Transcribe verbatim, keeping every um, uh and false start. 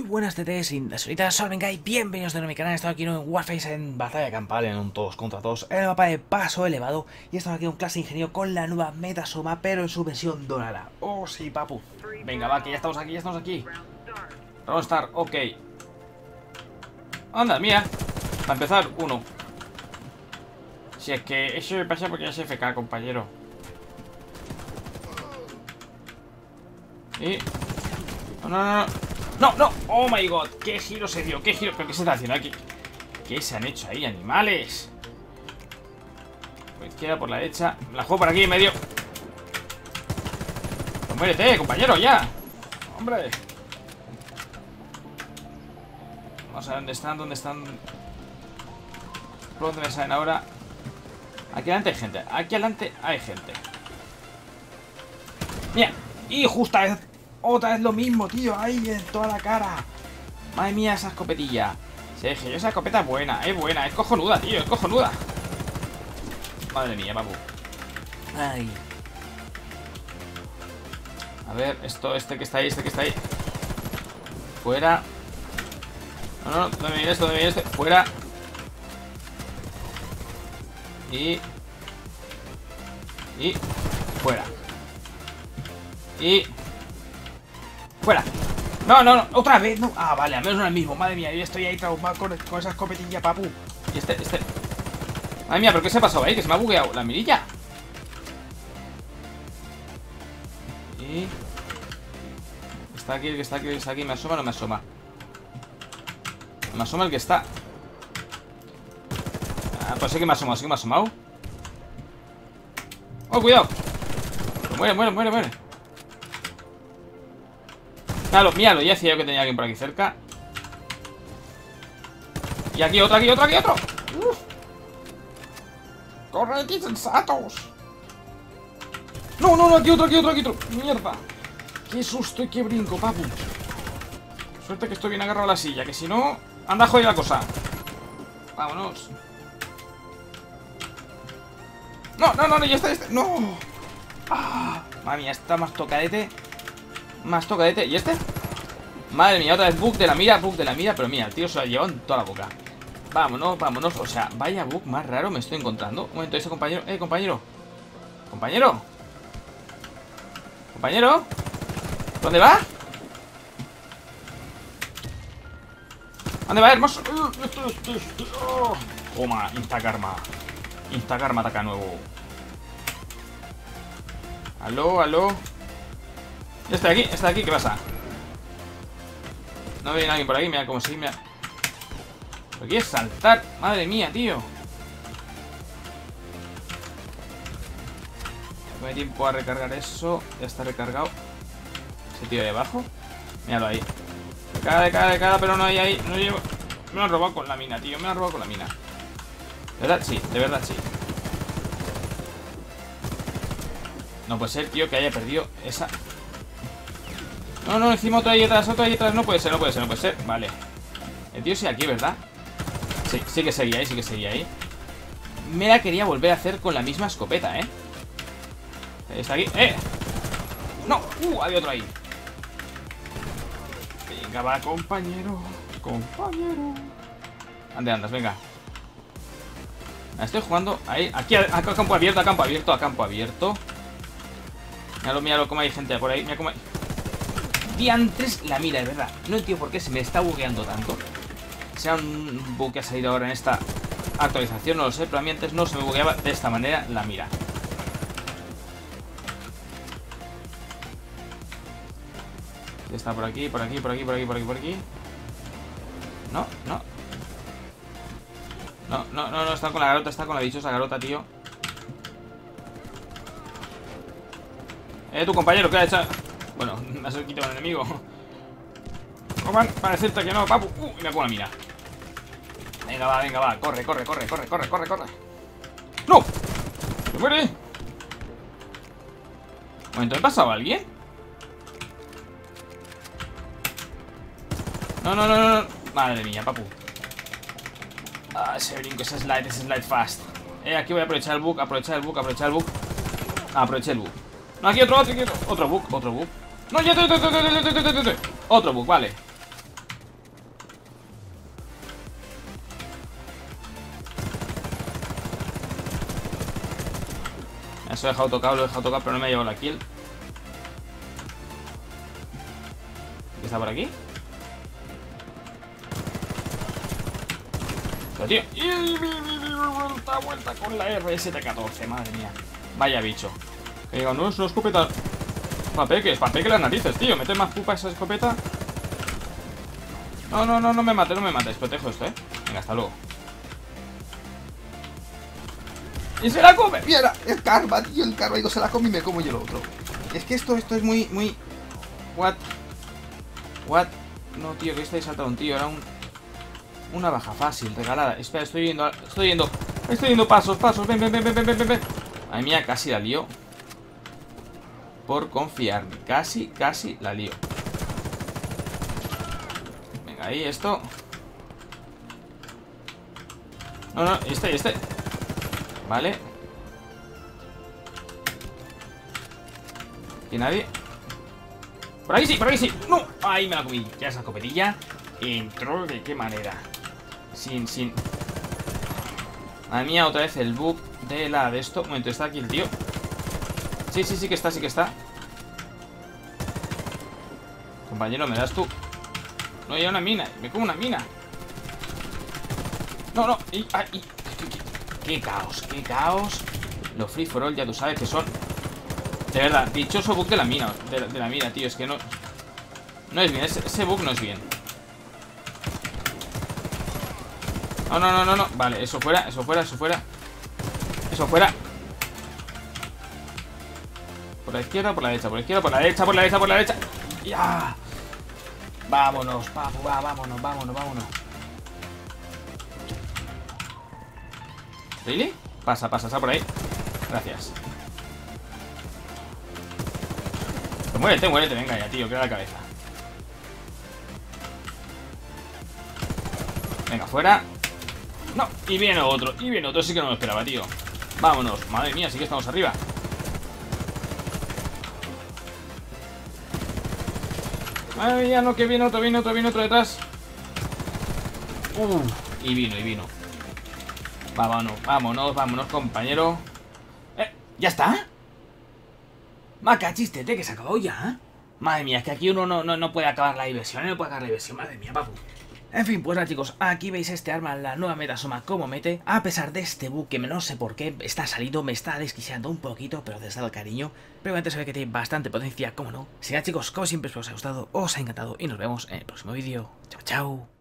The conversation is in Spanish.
buenas T Ts, insolitas, Solvengay, bienvenidos de nuevo a mi canal. Estamos aquí en Warface en batalla campal, en un todos contra todos, en el mapa de paso elevado. Y estamos aquí en un clase ingenio con la nueva Metasoma, pero en su versión dorada. Oh sí, papu. Venga, va, que ya estamos aquí, ya estamos aquí. Round Start, ok. Anda, mía. Para empezar, uno. Si es que eso me pasa porque es F K, compañero. Y... No, no, no, no. No, no, oh my god, qué giro se dio, qué giro, pero qué se está haciendo aquí. ¿Qué se han hecho ahí, animales? Por la izquierda, por la derecha. La juego por aquí en medio. Pues muérete, compañero, ya. Hombre. Vamos a ver dónde están, dónde están. ¿Por dónde me salen ahora? Aquí adelante hay gente, aquí adelante hay gente. Mira, y justa vez. Otra vez lo mismo, tío, ahí en toda la cara. Madre mía, esa escopetilla. Sergio, esa escopeta es buena, es buena, es cojonuda, tío, es cojonuda. Madre mía, papu. Ay. A ver, esto, este que está ahí, este que está ahí. Fuera. No, no, no me viene esto, no me viene este. Fuera. Y... Y... Fuera. Y... Fuera. No, no, no, otra vez, no. Ah, vale, al menos no es el mismo. Madre mía, yo estoy ahí traumado con, con esa escopetilla, papu. Y este, este. Madre mía, ¿pero qué se ha pasado ahí? Que se me ha bugueado la mirilla. Y... Está aquí, el que está aquí, el que está aquí. ¿Me asoma o no me asoma? Me asoma el que está. Ah, pues sí que me ha asomado, sí que me ha asomado. Oh, cuidado. Muere, muere, muere, muere. Míralo, míralo, ya decía yo que tenía alguien por aquí cerca. Y aquí otro, aquí otro, aquí otro. Uf. ¡Corred, insensatos! No, no, no, aquí otro, aquí otro, aquí otro. Mierda. Qué susto y qué brinco, papu. Suerte que estoy bien agarrado a la silla, que si no, anda a joder la cosa. Vámonos. No, no, no, no, ya está, ya está. No. Ah, madre mía, está más tocadete. Más tocadete. ¿Y este? Madre mía, otra vez bug de la mira, bug de la mira. Pero mira, el tío se lo ha llevado en toda la boca. Vámonos, vámonos. O sea, vaya bug más raro me estoy encontrando. Un momento, ese compañero. Eh, compañero. Compañero. Compañero. ¿Dónde va? ¿Dónde va, hermoso? Toma, Instakarma. Instakarma ataca nuevo. Aló, aló. Ya está aquí, está aquí, ¿qué pasa? No viene alguien por aquí, mira cómo sí, mira. ¿Lo quieres saltar? Madre mía, tío. No hay tiempo a recargar eso. Ya está recargado. Ese tío de abajo. Míralo ahí. De cara, de cara, de cara, pero no hay ahí. No llevo. Me lo han robado con la mina, tío. Me lo han robado con la mina. ¿De verdad? Sí, de verdad sí. No puede ser, tío, que haya perdido esa... No, no, encima otro ahí atrás, otro ahí atrás. No puede ser, no puede ser, no puede ser. Vale. El tío sigue aquí, ¿verdad? Sí, sí que seguía ahí, sí que seguía ahí. Me la quería volver a hacer con la misma escopeta, ¿eh? Está aquí. ¡Eh! ¡No! ¡Uh! Había otro ahí. Venga, va, compañero. Compañero. ¿Dónde andas? Venga. La estoy jugando ahí. Aquí, a, a campo abierto, a campo abierto, a campo abierto. Míralo, míralo, cómo hay gente por ahí. Mira cómo hay... Diantres la mira, es verdad. No entiendo por qué se me está bugueando tanto. Sea un bug que ha salido ahora en esta actualización, no lo sé, pero a mí antes no se me bugueaba de esta manera la mira. Está por aquí, por aquí, por aquí, por aquí, por aquí, por aquí. No, no. No, no, no, no, está con la garota, está con la dichosa garota, tío. Eh, tu compañero, ¿qué ha hecho? Bueno, me has quitado un enemigo. Roman, para decirte que no, papu. Uh, y me pongo la mira. Venga, va, venga, va. Corre, corre, corre, corre, corre, corre, corre. ¡No! ¡Me muere! Un momento, ¿me ha pasado a alguien? No, no, no, no. Madre mía, papu. Ah, ese brinco, ese slide, ese slide fast. Eh, aquí voy a aprovechar el bug, aprovechar el bug, aprovechar el bug. Ah, aproveché el bug. No, aquí otro, otro, otro, otro bug, otro bug. No, ya, otro bug, vale. Eso he dejado tocado, lo he dejado tocado, pero no me ha llevado la kill. ¿Qué está por aquí? Pero tío, y vuelta, vuelta con la R S T catorce, madre mía. Vaya bicho. Que digo, no es una escopeta. Papeques, papeque las narices, tío. Mete más pupa esa escopeta. No, no, no, no me mates, no me mates. Protejo esto, eh. Venga, hasta luego. ¡Y se la come! Mira, el karma, tío, el karma. Digo, se la come y me como yo el otro. Es que esto, esto es muy, muy... What? What? No, tío, que este he saltado un tío. Era un... Una baja fácil, regalada. Espera, estoy viendo, estoy viendo. Estoy viendo pasos, pasos. Ven, ven, ven, ven, ven, ven, ven. Ay, mía, casi la lío. Por confiarme. Casi, casi la lío. Venga, ahí, esto. No, no, este, este. Vale. ¿Y nadie? Por ahí sí, por ahí sí. No, ahí me la comí. Ya esa escopetilla entró de qué manera. Sin, sin. Madre mía, otra vez el bug de la de esto. Un momento, ¿está aquí el tío? Sí, sí, sí que está, sí que está. Compañero, ¿me das tú? No, hay una mina, me como una mina. No, no, y, ay, y, qué, qué caos, qué caos. Los free for all ya tú sabes que son. De verdad, dichoso bug de la mina. De, de la mina, tío, es que no. No es bien, ese, ese bug no es bien. No, no, no, no, no. Vale, eso fuera, eso fuera, eso fuera. Eso fuera. Por la izquierda, por la derecha, por la izquierda, por la derecha, por la derecha, por la derecha. ¡Ya! Vámonos, papu, va, vámonos, vámonos, vámonos. ¿Really? Pasa, pasa, está por ahí. Gracias. Pues muérete, muérete, venga ya, tío, queda la cabeza. Venga, fuera. No, y viene otro, y viene otro, sí que no lo esperaba, tío. Vámonos, madre mía, sí que estamos arriba. Madre mía, no, que viene otro, viene otro, viene otro detrás. Uh, y vino, y vino. Vámonos, vámonos, vámonos, compañero. Eh, ¿ya está? Maca, chistete, que se acabó ya, ¿eh? Madre mía, es que aquí uno no, no, no puede acabar la diversión, no puede acabar la diversión, madre mía, papu. En fin, pues nada, chicos, aquí veis este arma, la nueva Metasoma, como mete. A pesar de este bug que no sé por qué está salido, me está desquiciando un poquito, pero desde el cariño. Pero antes se ve que tiene bastante potencia, como no. Así que chicos, como siempre, espero os haya gustado, os ha encantado y nos vemos en el próximo vídeo. Chao, chao.